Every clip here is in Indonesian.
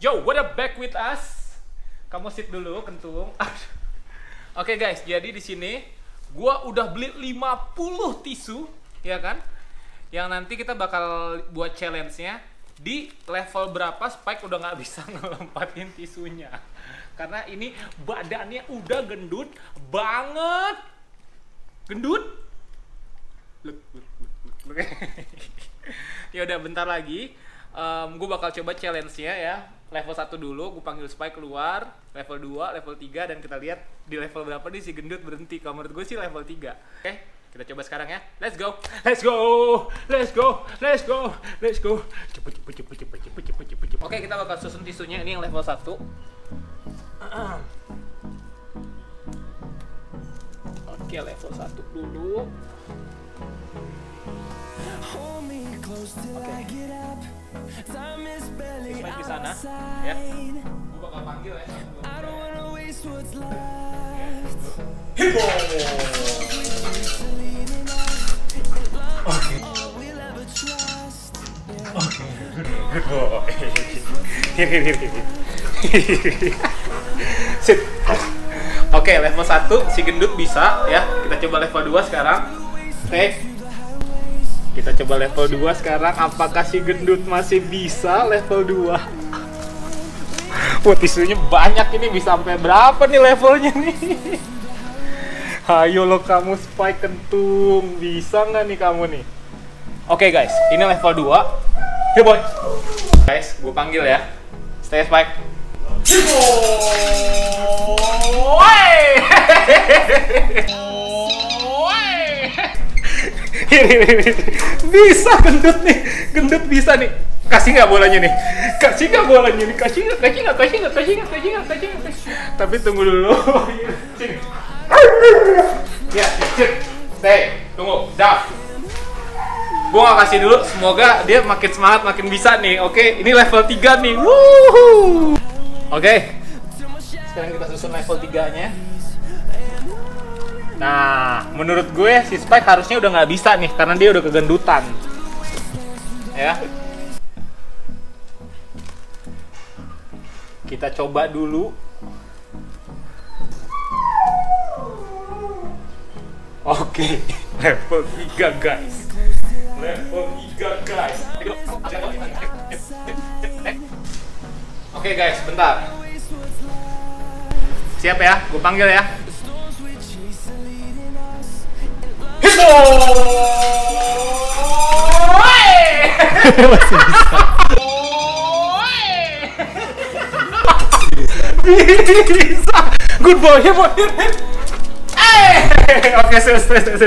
Yo, what up, back with us? Kamu sit dulu, kentung. Oke guys, jadi di sini gua udah beli 50 tisu, ya kan? Yang nanti kita bakal buat challenge-nya di level berapa Spike udah nggak bisa ngelompatin tisunya. Karena ini badannya udah gendut banget. Gendut? Look. Ya udah, bentar lagi gue bakal coba challenge-nya ya. Level 1 dulu, gue panggil Spike keluar. Level 2, level 3, dan kita lihat di level berapa nih si gendut berhenti. Kalau menurut gue sih level 3. Oke, kita coba sekarang ya. Let's go. Cepet. Oke, kita bakal susun tisunya. Ini yang level 1. Oke, level 1 dulu. Oke. Spike di sana ya. Gue bakal panggil ya. Hipo. Oke. Sit. Oke, level 1 si gendut bisa ya. Kita coba level 2 sekarang. Kita coba level 2 sekarang. Apakah si gendut masih bisa level 2? Wah, tisunya banyak ini. Bisa sampai berapa nih levelnya nih? Ayo lo kamu Spike kentung. Bisa nggak nih kamu nih? Oke guys, ini level 2. Hey boy. Guys, gue panggil ya. Stay Spike. Bisa gendut nih. Gendut bisa nih. Kasih nggak bolanya nih? Kasih nggak bolanya nih? Kasih nggak? Tapi tunggu dulu. Sini. Ya, stay. Tunggu. Dah. Gue nggak kasih dulu. Semoga dia makin semangat, makin bisa nih. Oke, ini level 3 nih. Wuhu. Oke. Sekarang kita susun level 3-nya. Nah, menurut gue si Spike harusnya udah nggak bisa nih, karena dia udah kegendutan. Ya. Kita coba dulu. Oke, level 3 guys. Level 3 guys. Oke guys, bentar. Siap ya, gue panggil ya. Hipo! Masih bisa. Good boy, Hipo. Oke, sip.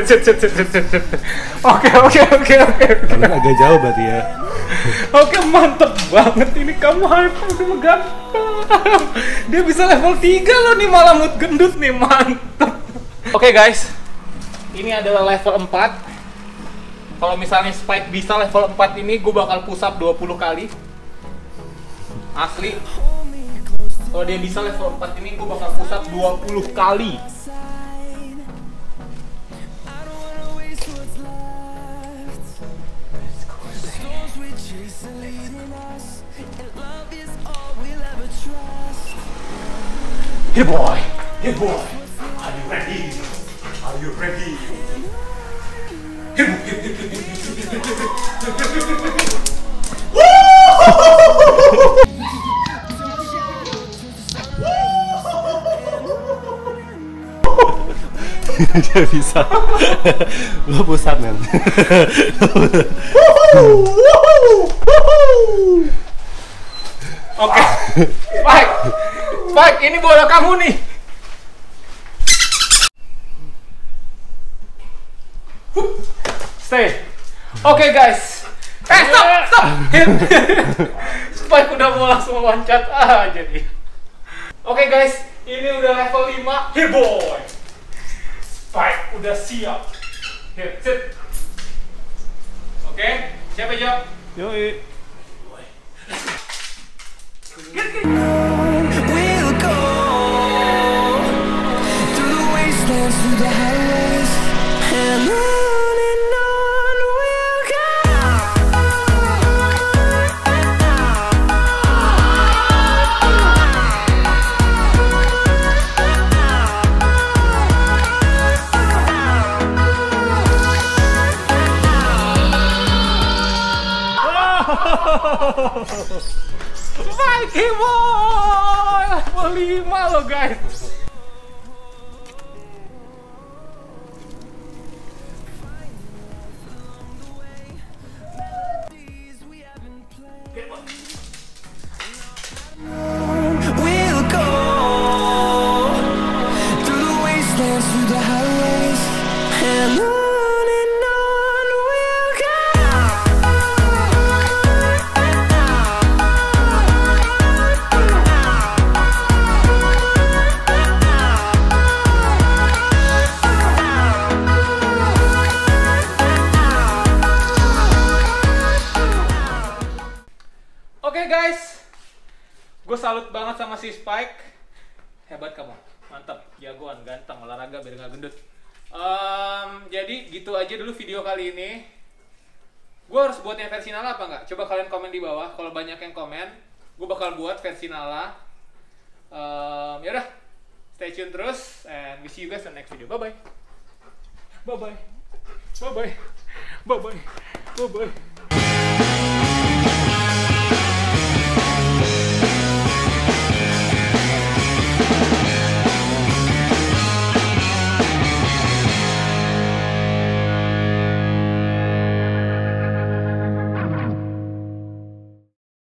Oke. Karena agak jauh berarti ya. Oke, mantep banget ini kamu, hyper sama ganteng. Dia bisa level 3 loh nih, malah mood gendut nih, mantep. Oke guys, ini adalah level 4. Kalau misalnya Spike bisa level 4 ini, gue bakal push up 20 kali. Asli. Kalau dia bisa level 4 ini, gue bakal push up 20 kali. Hey boy, are you ready? Dia bisa. Lo pusat men. Oke, Spike, ini bola kamu nih. Stay. Oke guys. Stop. Spike udah mau langsung loncat jadi. Oke guys, ini udah level 5. Hey boy. Spike udah siap. Here, sit. Oke, siap ya, Jo? Yoi. We'll go through the wastelands, through the highways, and on we'll go. Mikey Boy level 5 loh guys. We'll go through the wastelands, through the highways, and on we'll go. Oke guys, gue salut banget sama si Spike. Hebat kamu, mantap, jagoan, ganteng, olahraga biar nggak gendut. Jadi gitu aja dulu video kali ini. Gue harus buatnya versi Nala apa nggak? Coba kalian komen di bawah. Kalau banyak yang komen, gue bakal buat versi Nala. Yaudah, stay tune terus, and we see you guys on the next video. Bye bye. Bye bye. Bye bye. Bye bye. Bye bye.